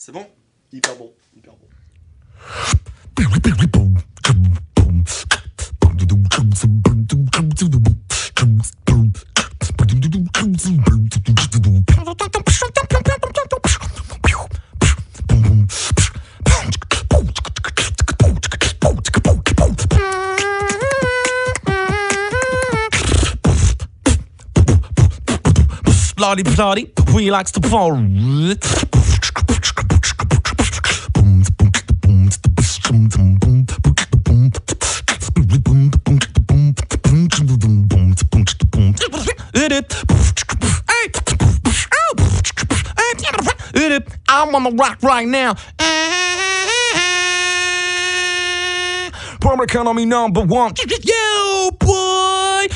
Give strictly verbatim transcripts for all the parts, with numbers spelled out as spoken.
C'est bon? Hyper bon, hyper bon. Bloody, bloody, we likes to fall. I'm on the rock right now. Public economy number one. Yo, boy.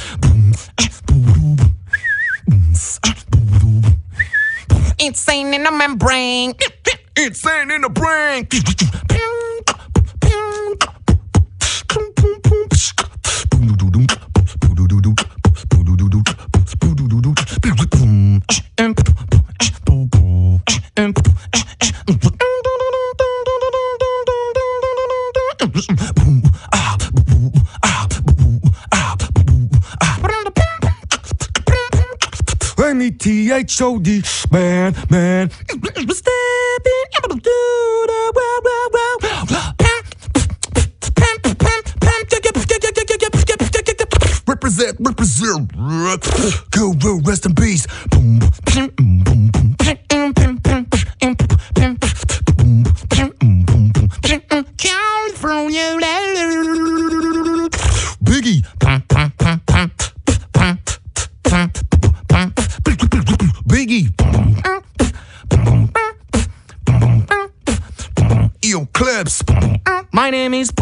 Insane in the membrane. Insane in the brain. M E T H O D, man, man. Stepping into the world, world, world. Represent, represent. Go, go, rest in peace. California, Biggie. Biggie. Yo, clips. My name is.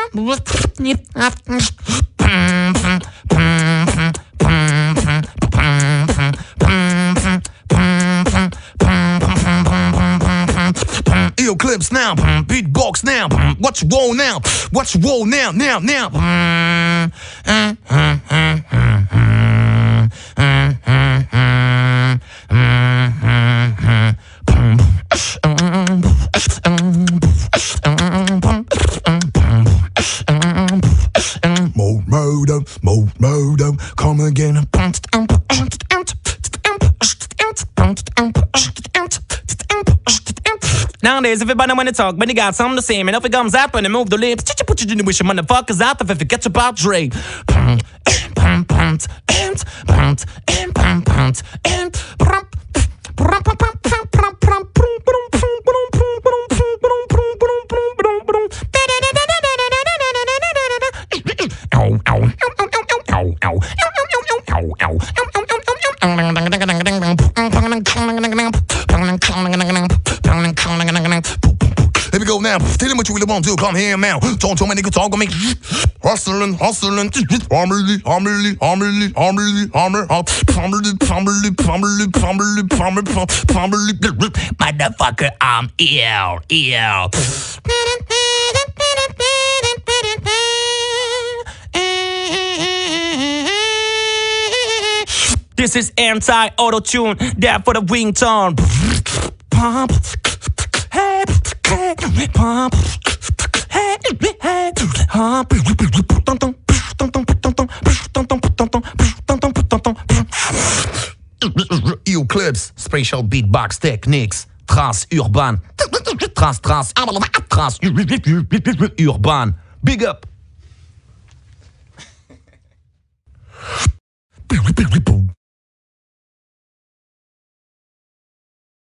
Yo, clips now. Beatbox now. What's roll now? What's roll now? Now, now. More murder, more murder, come again. Nowadays, everybody wanna talk, but they got something to say. And if it comes up and they move the lips, put you in the wish motherfuckers out if it forgets about Dre. Here we go now. Tell him what you really want to do. Come here now. Don't tell me nigga talk on me. Hustling, hustling. Harmony, harmony, harmony, harmony, harmony, harmony, harmony, harmony, harmony, harmony, harmony. Motherfucker, I'm ill, ill. This is anti-auto-tune, there for the ringtone. Pump, hey, hey, pump, hey, hey, pump. Yo, clips, special beatbox techniques, trans urban, trans, trans, trans urban. Big up.